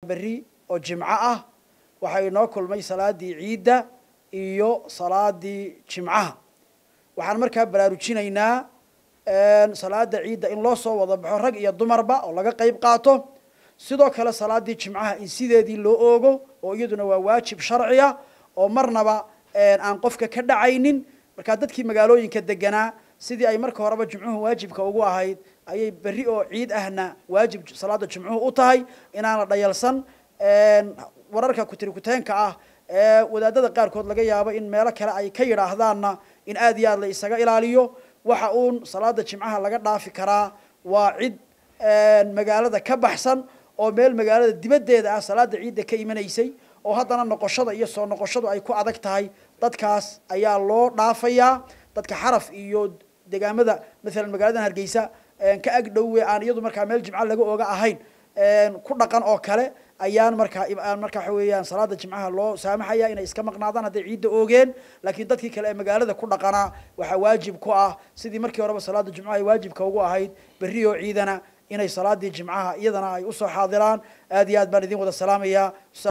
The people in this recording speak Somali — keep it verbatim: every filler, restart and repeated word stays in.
بري أو جمعة وحي ناكل مي صلاة دي عيدة إيو صلاة دي جمعة وحن مركب براروتشين إنا صلاة عيدة إن الله صو وضبح الرق يضمر با ولا قيب قاطه sidoo kale salaadii jimcaha in sideedii loo oogo oo iyaduna waa waajib sharci ah oo marnaba aan qofka ka dhacaynin marka dadkii magaalooyinka deganaa sidii ay marka horeba jimcuhu waajibka ugu ahayd ayay bari oo ciid ahna waajib salaada jimcuhu u tahay inaan la dhayalsan wararka ku tirikuteenka ah ee wadaadada qaar kood laga yaabo in meelo kale ay ka yiraahdaanna in aad iyo aad la isaga ilaaliyo waxa uu salaada jimcaha laga dhaafi karaa waa cid magaalada ka baxsan oo meel magaalada dibadeeda ah salaada ciid ka imaneysay oo haddana noqoshada iyo soo noqoshadu ay ku adag tahay dadkaas ayaa loo dhaafayaa dadka xaraf iyo deegaamada midna magaalada Hargeysa ka ag dhow aan iyadu markaa meel jimca laga ooga ahayn ku dhaqan oo kale ayaan markaa aan markaa xaweeyaan salaada jimcaha loo saamaxaya inay iska maqnaadaan haday ciidda oogeen laakiin dadkii kale ee magaalada ku dhaqana waxa waajib ku ah sidii markii horeba salaada jimcaha ay waajibka ugu ahayd bari oo ciidana inay salaadii jimcaha iyadana ay u soo xaadiraan aad iyo aad baan idin wada salaamaya.